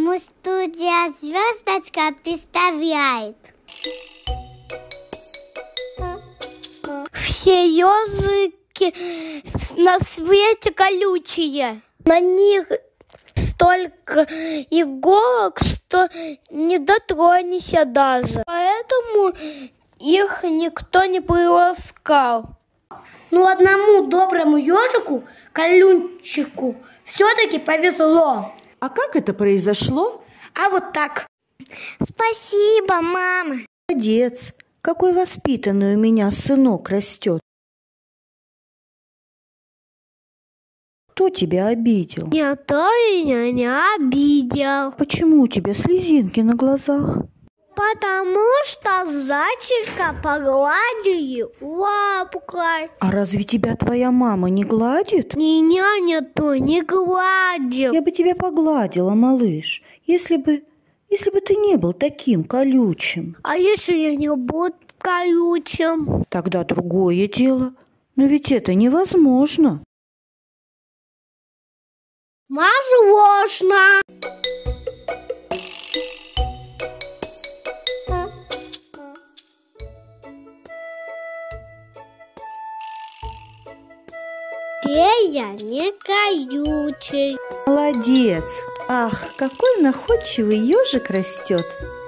Муз-студия «Звездочка» представляет. Все ежики на свете колючие. На них столько иголок, что не дотронешься даже. Поэтому их никто не приласкал. Но одному доброму ежику, колючику, все-таки повезло. А как это произошло? А вот так. Спасибо, мама. Молодец, какой воспитанный у меня сынок растет. Кто тебя обидел? Никто меня не обидел. Почему у тебя слезинки на глазах? Потому что зайчика погладили лапкой. А разве тебя твоя мама не гладит? Меня никто не гладил. Я бы тебя погладила, малыш, если бы ты не был таким колючим. А если я не буду колючим? Тогда другое дело. Но ведь это невозможно. Возможно. Я не колючий. Молодец! Ах, какой находчивый ежик растет!